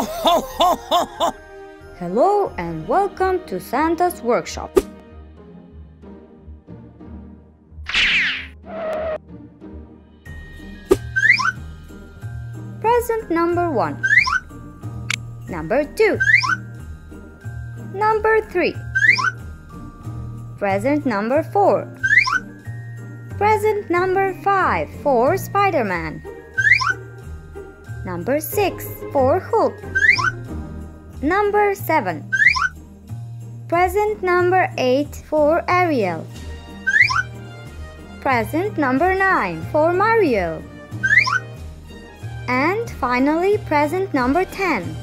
ho, ho, ho, ho! Hello and welcome to Santa's workshop. Present number 1, number 2, number 3, present number 4, present number 5 for Spider-Man, number 6 for Hulk, number 7, present number 8 for Ariel, present number 9 for Mario, and finally present number 10.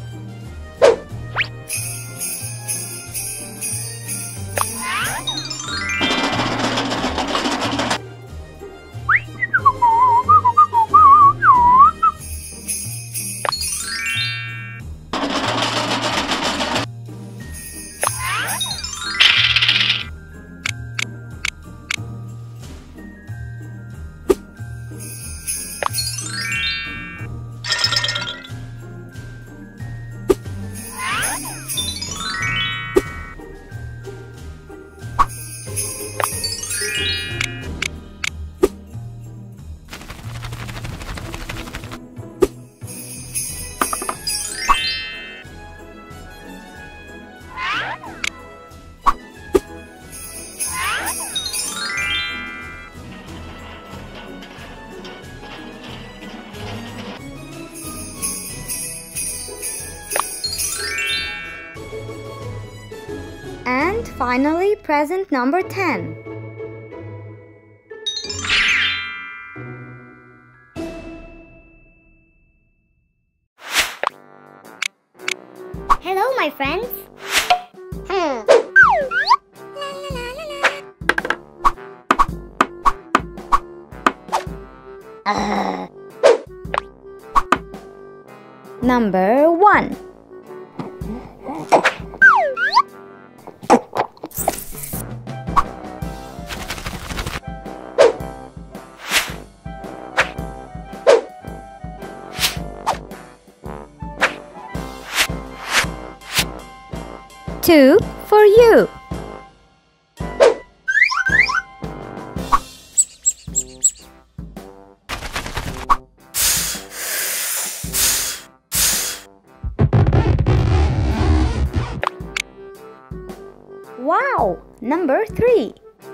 And finally present number 10. Hello, my friends. Number 1. Two for you. Wow, number 3.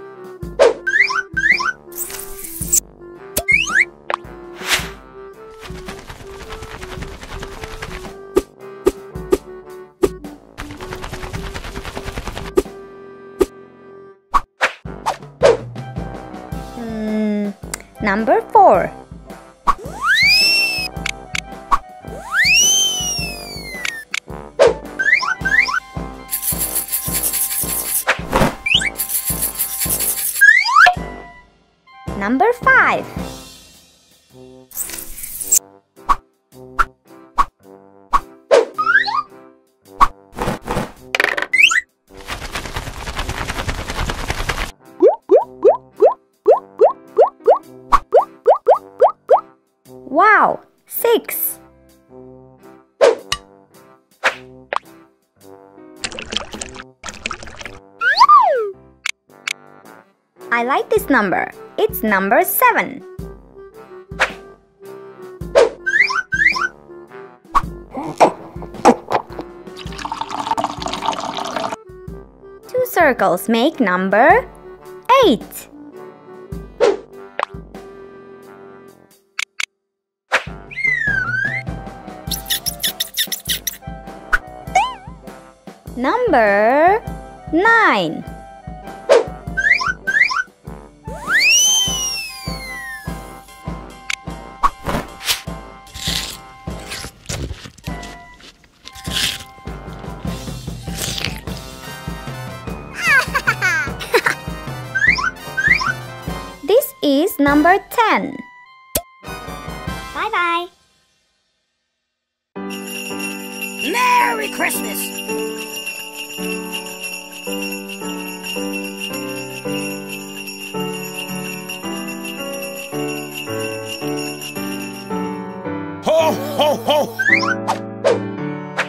Number 4. Number 5. Wow, 6. I like this number. It's number 7. Two circles make number 8. Number 9. This is number 10. Bye-bye. Merry Christmas! Ho, ho, ho!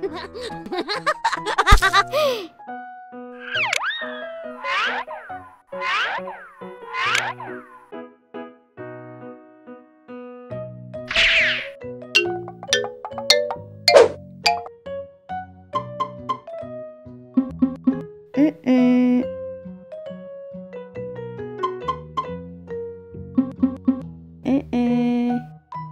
Mm-mm. Mm-mm.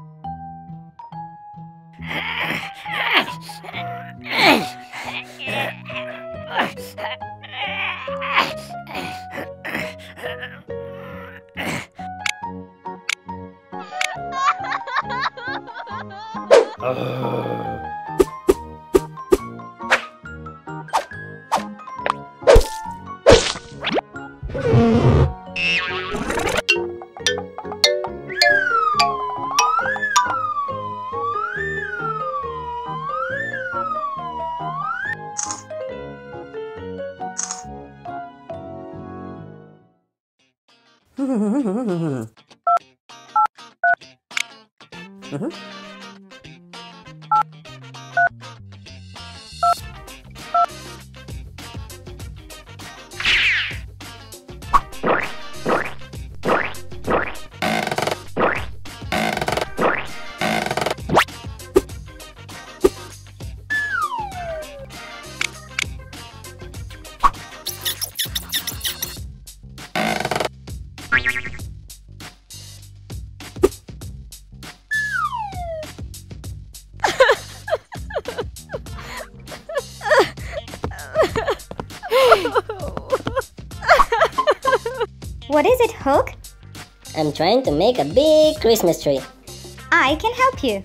What is it, Hook? I'm trying to make a big Christmas tree. I can help you.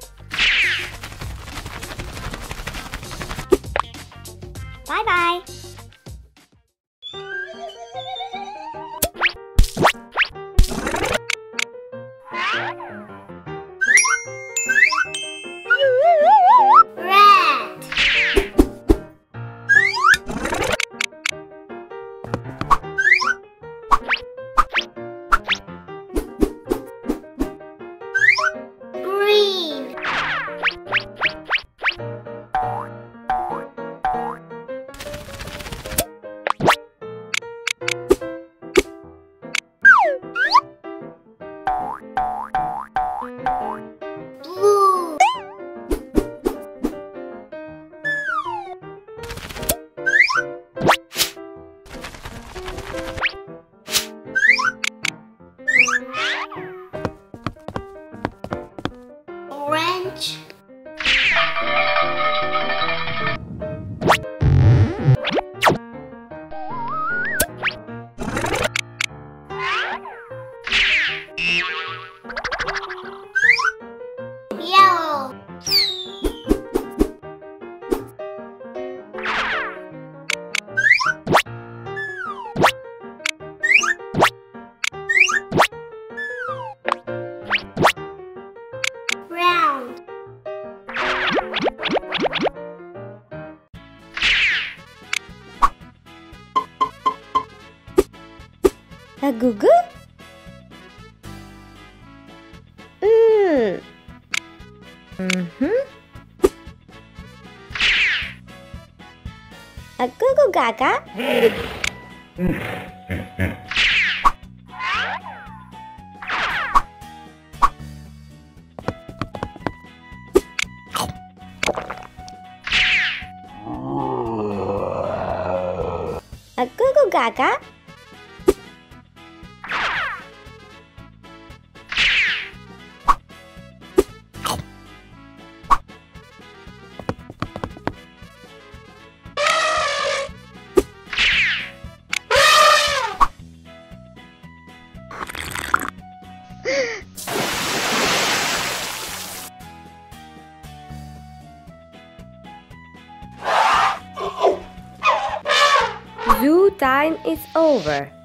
Bye-bye. Orange. Yellow. Round. A goo-goo? A goo-goo gaga? A goo-goo gaga? Zoo time is over.